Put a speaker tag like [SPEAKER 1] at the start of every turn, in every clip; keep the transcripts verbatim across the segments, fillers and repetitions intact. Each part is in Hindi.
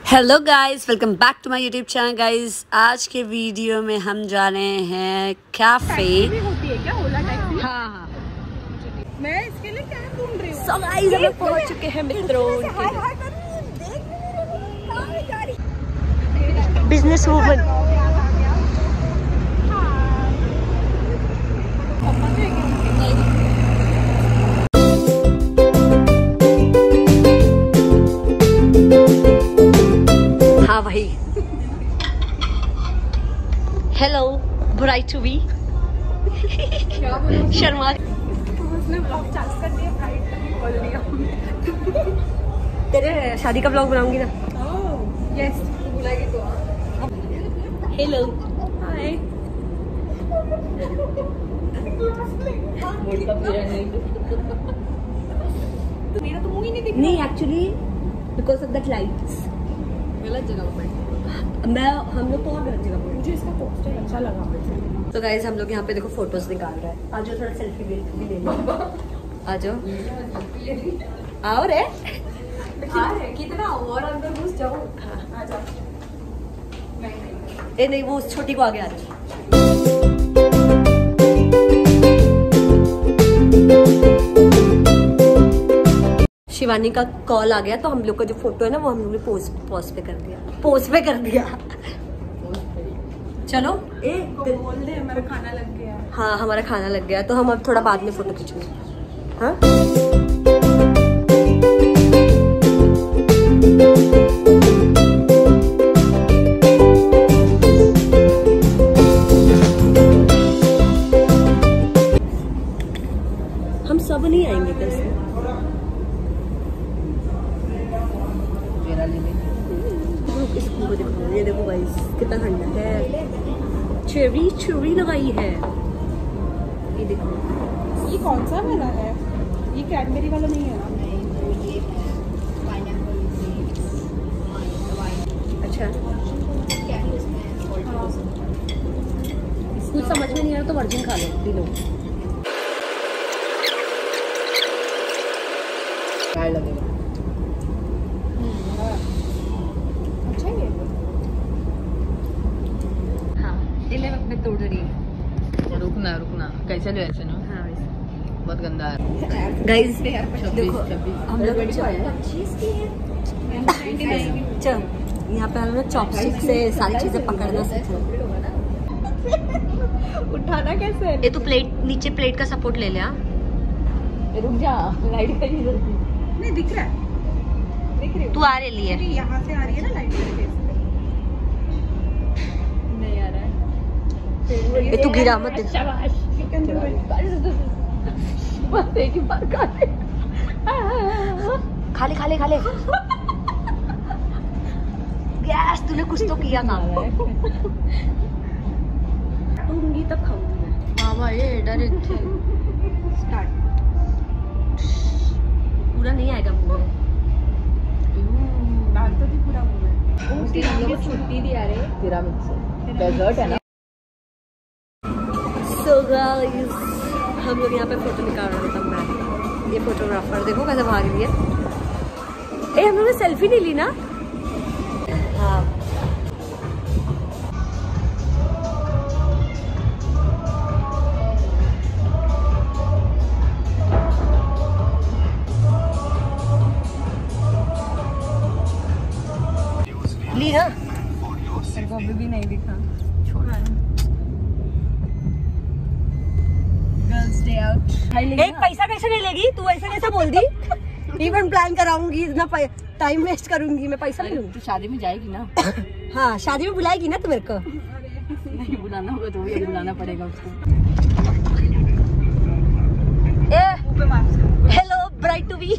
[SPEAKER 1] Hello guys, welcome back to my YouTube channel guys. आज के वीडियो में हम जा रहे हैं कैफे।
[SPEAKER 2] होती है क्या ओला टैक्सी?
[SPEAKER 1] हाँ हाँ,
[SPEAKER 2] मैं इसके लिए क्या ढूंढ रही हूँ।
[SPEAKER 1] so guys, हम लोग पहुंच चुके हैं मित्रों। Business woman. हाँ भाई, hello bright to be. Sharma
[SPEAKER 2] उसने ब्लॉग चार्ज कर दिया, ब्राइट टू बी बोल दिया।
[SPEAKER 1] तेरे शादी का ब्लॉग बनाऊंगी ना।
[SPEAKER 2] ओह यस, तू बुलाएगी तो।
[SPEAKER 1] Hello
[SPEAKER 2] hi. मेरा तो मुंह ही नहीं दिख रहा।
[SPEAKER 1] नहीं, actually because of that lights
[SPEAKER 2] गलत जगह पे
[SPEAKER 1] मैं हम लोग तो और गलत जगह पे।
[SPEAKER 2] मुझे इसका पोस्टर अच्छा लगा वैसे।
[SPEAKER 1] तो गाइस, हम लोग यहाँ पे देखो फोटोज निकाल रहे हैं। आज थोड़ा सेल्फी भी ले लो। आ जाओ, आओ रे।
[SPEAKER 2] अरे कितना और अंदर घुस जाओ। आ जाओ।
[SPEAKER 1] ए नहीं, वो छोटी को आगे आ जाओ। शिवानी का कॉल आ गया तो हम लोग का जो फोटो है ना वो हम लोग ने पोस्ट पोस्ट पे कर दिया पोस्ट पे कर दिया चलो ए
[SPEAKER 2] बोल दे हमारा खाना लग गया।
[SPEAKER 1] हाँ, हमारा खाना लग गया तो हम अब थोड़ा बाद में फोटो खींचेंगे। हाँ, हम सब नहीं आएंगे कैसे? ये देखो गाइस, कितना ठंडा है। चेरी चेरी लगाई है, ये देखो।
[SPEAKER 2] ये कौन सा वाला है? ये कैडबरी वाला नहीं है ना?
[SPEAKER 1] अच्छा, कुछ समझ में नहीं आ रहा तो वर्जिन खा लो, पी लो।
[SPEAKER 2] क्या लगेगा? अच्छा है।
[SPEAKER 1] हाँ, दिले में अपने तोड़ रही है।
[SPEAKER 3] रुकना रुकना, कैसे लो ऐसे ना?
[SPEAKER 1] हाँ
[SPEAKER 3] बहुत गंदा है
[SPEAKER 1] गाइस,
[SPEAKER 3] छब्बीस
[SPEAKER 1] देखो
[SPEAKER 3] छब्बीस
[SPEAKER 1] हम लोग चल यहाँ पे हम लोग चॉपस्टिक से सारी चीजें पकड़ना सीखे।
[SPEAKER 2] उठाना कैसे है?
[SPEAKER 1] ये तो प्लेट, नीचे प्लेट का सपोर्ट ले लिया।
[SPEAKER 3] रुक जा, लाइट का ही जल्दी।
[SPEAKER 2] नहीं दिख रहा है, दिख रही
[SPEAKER 1] तू आ रही लिए
[SPEAKER 2] यहाँ से आ रही है ना लाइट करके। नहीं आ रहा है।
[SPEAKER 1] ये तू गिरा मत।
[SPEAKER 3] बस एक ही बार खा ले।
[SPEAKER 1] खा ले खा ले खा ले। गैस, तूने कुछ तो किया था। दूंगी तब खाऊंगी मैं।
[SPEAKER 3] मामा ये डायरेक्ट
[SPEAKER 1] स्टार्ट। पूरा नहीं आएगा मुंह में।
[SPEAKER 2] डाल तो थी पूरा मुंह में।
[SPEAKER 3] उसी हम लोग को छुट्टी दी आ रहे तिरामिसू डेजर्ट है ना।
[SPEAKER 1] So guys, हम लोग यहाँ पे फोटो निकाल रहे थे तब मैं, ये फोटोग्राफर देखो कैसे भाग रही है। ए, हम लोगों ने सेल्फी नहीं ली ना? हाँ, ली ना?
[SPEAKER 2] अभी भी नहीं दिखा।
[SPEAKER 1] एक पैसा कैसे नहीं लेगी तू? ऐसे कैसे बोल दी? इवेंट प्लान कराऊंगी, इतना टाइम वेस्ट करूंगी, मैं पैसा नहीं लूंगी।
[SPEAKER 3] तू शादी में जाएगी ना?
[SPEAKER 1] हाँ, शादी में बुलाएगी ना तू मेरे को?
[SPEAKER 3] नहीं बुलाना होगा तो ये बुलाना पड़ेगा उसको।
[SPEAKER 1] ए, हेलो ब्राइट टू बी।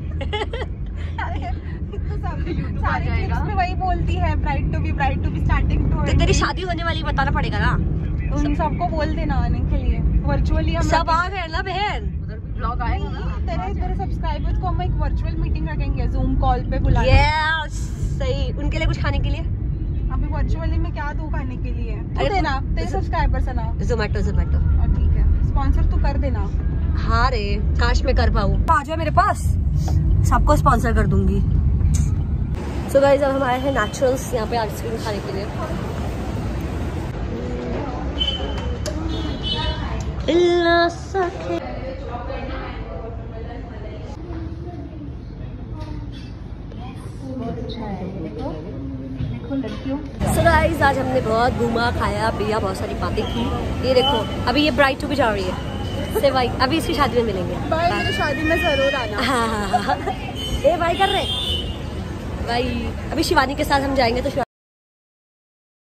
[SPEAKER 2] सारे क्लिप्स में वही बोलती है, bright to be bright to be starting to.
[SPEAKER 1] तो तेरी शादी होने वाली बताना पड़ेगा ना?
[SPEAKER 2] उन सबको बोल देना आने के लिए। वर्चुअली हम
[SPEAKER 1] सब आ गए ना बहन।
[SPEAKER 3] उधर भी ब्लॉग आएगा ना?
[SPEAKER 2] तेरे तेरे सब्सक्राइबर्स को हम एक वर्चुअल मीटिंग रखेंगे, जूम कॉल पे बुला।
[SPEAKER 1] यस, सही। उनके लिए कुछ खाने के लिए
[SPEAKER 2] अभी वर्चुअली में क्या दूं खाने के लिए? तू देना, तेरे सब्सक्राइबर्स है ना?
[SPEAKER 1] जोमेटो जोमेटो।
[SPEAKER 2] और ठीक है, स्पॉन्सर तू कर देना।
[SPEAKER 1] हाँ रे, काश मैं कर पाऊँ। आ जाओ मेरे पास, सबको स्पॉन्सर कर दूंगी। सो गाइस अब हम आए हैं नेचुरल्स यहाँ पे आइसक्रीम खाने के लिए। सो गाइस आज हमने बहुत घूमा खाया पिया, बहुत सारी बातें की। ये देखो अभी ये ब्राइड टू भी जा रही है से भाई, अभी इसकी शादी में मिलेंगे।
[SPEAKER 2] बाय, मेरी शादी में जरूर आना।
[SPEAKER 1] हाँ हाँ हाँ, ये भाई कर रहे भाई। अभी शिवानी के साथ हम जाएंगे तो